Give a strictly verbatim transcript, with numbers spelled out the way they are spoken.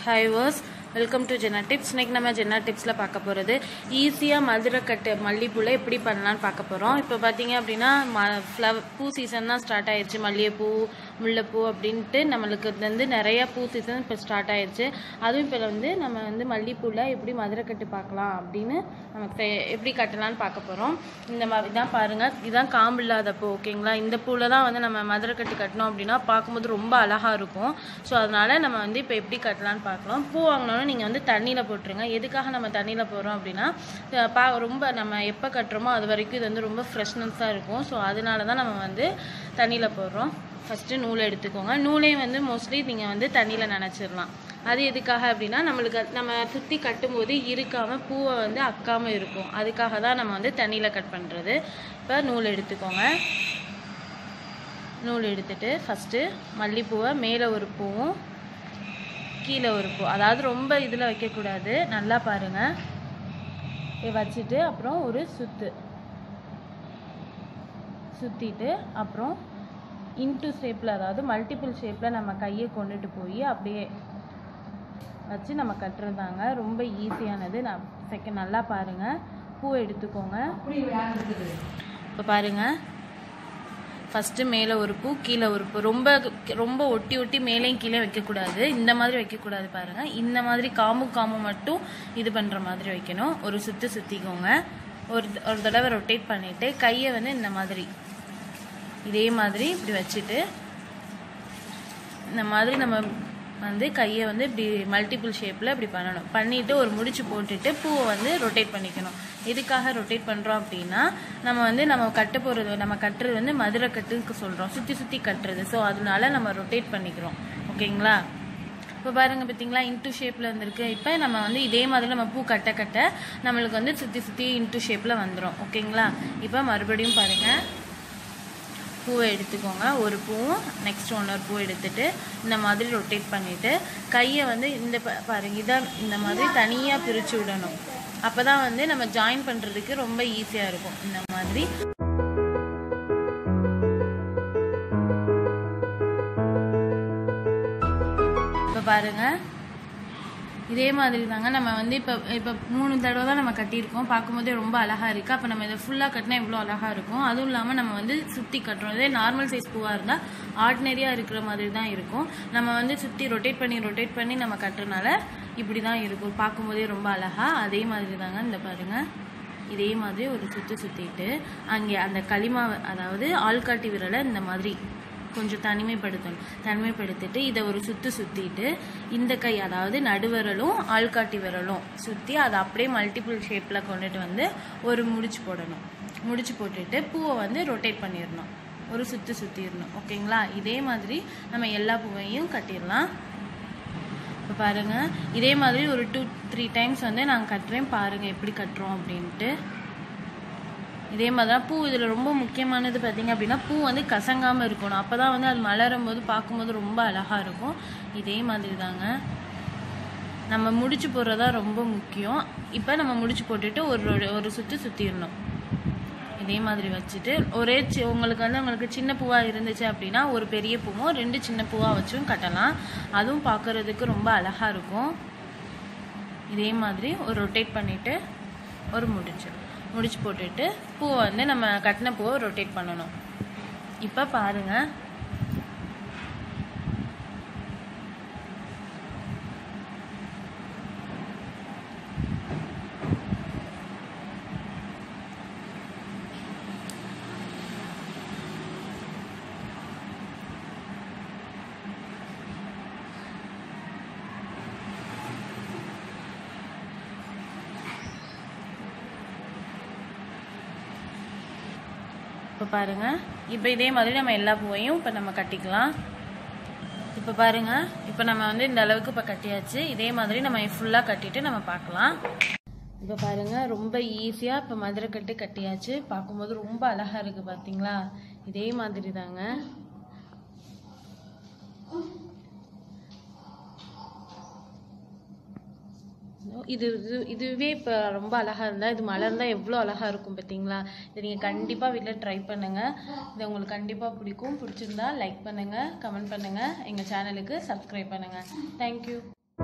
Hi viewers, welcome to Jenna Tips. இன்னைக்கு நம்ம Jenna Tipsல பார்க்க போறது ஈஸியா மதுரை கட்டு மல்லிப்பூல எப்படி பண்ணலாம்னு பார்க்க போறோம். இப்போ பாத்தீங்க அப்படினா ஃப்ளவர் பூ சீசன் தான் ஸ்டார்ட் ஆயிருச்சு. மல்லிகைப்பூ, முல்லைப்பூ அப்படினு நமக்கு வந்து நிறைய பூ சீசன் இப்போ ஸ்டார்ட் ஆயிருச்சு. அதுவும் இப்போ வந்து நம்ம வந்து மல்லிப்பூல எப்படி மதுரை கட்டு பார்க்கலாம் அப்படினு நமக்கு எப்படி கட்டலாம்னு பார்க்க போறோம். இந்த மாதிரி தான் பாருங்க. இதான் காம்பு இல்லாத பூ, ஓகேங்களா? இந்த பூல தான் வந்து நம்ம மதுரை கட்டு கட்டணும் அப்படினா பார்க்கும்போது ரொம்ப அழகா இருக்கும். ஸோ அதனால நம்ம வந்து இப்போ எப்படி கட்டலாம்னு பார்க்கலாம். பூ வாங்கினோன்னா நீங்கள் வந்து தண்ணியில் போட்டுருங்க. எதுக்காக நம்ம தண்ணியில் போடுறோம் அப்படின்னா பா ரொம்ப நம்ம எப்போ கட்டுறோமோ அது வரைக்கும் இது வந்து ரொம்ப ஃப்ரெஷ்னஸாக இருக்கும். ஸோ அதனால தான் நம்ம வந்து தண்ணியில் போடுறோம். ஃபஸ்ட்டு நூலை எடுத்துக்கோங்க. நூலையும் வந்து மோஸ்ட்லி நீங்கள் வந்து தண்ணியில் நனைச்சிடலாம். அது எதுக்காக அப்படின்னா நம்மளுக்கு நம்ம சுற்றி கட்டும்போது இருக்காமல் பூவை வந்து அக்காமல் இருக்கும். அதுக்காக தான் நம்ம வந்து தண்ணியில் கட் பண்ணுறது. இப்போ நூல் எடுத்துக்கோங்க. நூல் எடுத்துட்டு ஃபஸ்ட்டு மல்லிப்பூவை மேலே ஒரு பூவும் கீழே ஒரு பூ, அதாவது ரொம்ப இதில் வைக்கக்கூடாது. நல்லா பாருங்கள். வச்சுட்டு அப்புறம் ஒரு சுற்று சுற்றிட்டு அப்புறம் இன்ட்டு ஷேப்பில், அதாவது மல்டிபிள் ஷேப்பில் நம்ம கையை கொண்டுட்டு போய் அப்படியே வச்சு நம்ம கட்டுறதாங்க. ரொம்ப ஈஸியானது. நான் செகண்ட் நல்லா பாருங்கள். பூவை எடுத்துக்கோங்க. இப்போ பாருங்கள், ஃபஸ்ட்டு மேலே ஒரு பூ, கீழே ஒரு பூ. ரொம்ப ரொம்ப ஒட்டி ஒட்டி மேலேயும் கீழே வைக்கக்கூடாது. இந்த மாதிரி வைக்கக்கூடாது பாருங்கள். இந்த மாதிரி காம்பு காம்பு மட்டும் இது பண்ணுற மாதிரி வைக்கணும். ஒரு சுற்றி சுற்றிக்கோங்க. ஒரு ஒரு தடவை ரொட்டேட் பண்ணிவிட்டு கையை வந்து இந்த மாதிரி இதே மாதிரி இப்படி வச்சுட்டு இந்த மாதிரி நம்ம வந்து கையை வந்து இப்படி மல்டிபிள் ஷேப்பில் இப்படி பண்ணணும். பண்ணிவிட்டு ஒரு முடிச்சு போட்டுட்டு பூவை வந்து ரொட்டேட் பண்ணிக்கணும். எதுக்காக ரொட்டேட் பண்ணுறோம் அப்படின்னா நம்ம வந்து நம்ம கட்ட போகிறது நம்ம கட்டுறது வந்து மதுரை கட்டுக்கு சொல்கிறோம், சுற்றி சுற்றி கட்டுறது. ஸோ அதனால நம்ம ரொட்டேட் பண்ணிக்கிறோம், ஓகேங்களா? இப்போ பாருங்கள், பார்த்தீங்களா? இன்ட்டு ஷேப்பில் வந்துருக்கு. இப்போ நம்ம வந்து இதே மாதிரி நம்ம பூ கட்ட கட்ட நம்மளுக்கு வந்து சுற்றி சுற்றி இன்ட்டு ஷேப்பில் வந்துடும், ஓகேங்களா? இப்போ மறுபடியும் பாருங்கள். பூவை எடுத்துக்கோங்க. ஒரு பூவும் நெக்ஸ்ட் ஒன்னொரு பூ எடுத்துட்டு இந்த மாதிரி ரொட்டேட் பண்ணிவிட்டு கையை வந்து இந்த பாருங்க இதான் இந்த மாதிரி தனியாக பிரித்து விடணும். அப்போ தான் வந்து நம்ம ஜாயின் பண்ணுறதுக்கு ரொம்ப ஈஸியாக இருக்கும். இந்த மாதிரி இப்போ பாருங்கள், இதே மாதிரி தாங்க நம்ம வந்து இப்போ இப்போ மூணு தடவை தான் நம்ம கட்டியிருக்கோம். பார்க்கும்போதே ரொம்ப அழகாக இருக்குது. அப்போ நம்ம இதை ஃபுல்லாக கட்டினா எவ்வளோ அழகாக இருக்கும். அதுவும் இல்லாமல் நம்ம வந்து சுற்றி கட்டுறோம். இதே நார்மல் சைஸ் பூவாக இருந்தால் ஆர்டினரியாக இருக்கிற மாதிரி தான் இருக்கும். நம்ம வந்து சுற்றி ரொட்டேட் பண்ணி ரொட்டேட் பண்ணி நம்ம கட்டுறதுனால இப்படி தான் இருக்கும். பார்க்கும்போதே ரொம்ப அழகாக. அதே மாதிரி தாங்க இந்த பாருங்கள். இதே மாதிரி ஒரு சுற்றி சுற்றிட்டு அங்கே அந்த களிமாவை, அதாவது ஆள்காட்டி விரலை இந்த மாதிரி கொஞ்சம் தனிமைப்படுத்தணும். தனிமைப்படுத்திட்டு இதை ஒரு சுற்று சுற்றிட்டு இந்த கை, அதாவது நடுவிரலும் ஆள்காட்டி விரலும் சுற்றி அதை அப்படியே மல்டிபிள் ஷேப்பில் கொண்டுட்டு வந்து ஒரு முடிச்சு போடணும். முடிச்சு போட்டுட்டு பூவை வந்து ரொட்டேட் பண்ணிடணும். ஒரு சுற்று சுற்றிடணும், ஓகேங்களா? இதே மாதிரி நம்ம எல்லா பூவையும் கட்டிடலாம். இப்போ பாருங்கள், இதே மாதிரி ஒரு டூ த்ரீ டைம்ஸ் வந்து நாங்கள் கட்டுறேன். பாருங்கள் எப்படி கட்டுறோம் அப்படின்ட்டு. இதே மாதிரி தான் பூ. இதில் ரொம்ப முக்கியமானது பார்த்திங்க அப்படின்னா பூ வந்து கசங்காமல் இருக்கணும். அப்போ தான் வந்து அது மலரும் போது பார்க்கும்போது ரொம்ப அழகாக இருக்கும். இதே மாதிரி தாங்க நம்ம முடிச்சு போடுறதா ரொம்ப முக்கியம். இப்போ நம்ம முடிச்சு போட்டுட்டு ஒரு ஒரு சுற்றி சுற்றிடணும். இதே மாதிரி வச்சுட்டு ஒரே சி உங்களுக்கு வந்து உங்களுக்கு சின்ன பூவாக இருந்துச்சு அப்படின்னா ஒரு பெரிய பூவும் ரெண்டு சின்ன பூவாக வச்சும் கட்டலாம். அதுவும் பார்க்குறதுக்கு ரொம்ப அழகாக இருக்கும். இதே மாதிரி ஒரு ரொட்டேட் பண்ணிவிட்டு ஒரு முடிச்சு முடிச்சு போட்டுட்டு பூவை வந்து நம்ம கட்டின பூவை ரொட்டேட் பண்ணணும். இப்போ பாருங்கள், இப்போ பாருங்கள். இப்போ இதே மாதிரி நம்ம எல்லா பூவையும் இப்போ நம்ம கட்டிக்கலாம். இப்போ பாருங்கள், இப்போ நம்ம வந்து இந்த அளவுக்கு இப்போ கட்டியாச்சு. இதே மாதிரி நம்ம ஃபுல்லாக கட்டிட்டு நம்ம பார்க்கலாம். இப்போ பாருங்கள், ரொம்ப ஈஸியாக இப்போ மதுரை கட்டு கட்டியாச்சு. பார்க்கும்போது ரொம்ப அழகாக இருக்குது, பார்த்தீங்களா? இதே மாதிரி தாங்க. இது இது இதுவே இப்போ ரொம்ப அழகாக இருந்தால் இது மலர்ந்தால் எவ்வளோ அழகாக இருக்கும் பார்த்தீங்களா? இதை நீங்கள் கண்டிப்பாக வீட்டில் ட்ரை பண்ணுங்கள். இது உங்களுக்கு கண்டிப்பாக பிடிக்கும். பிடிச்சிருந்தா லைக் பண்ணுங்கள், கமெண்ட் பண்ணுங்கள், எங்கள் சேனலுக்கு சப்ஸ்கிரைப் பண்ணுங்கள். தேங்க்யூ.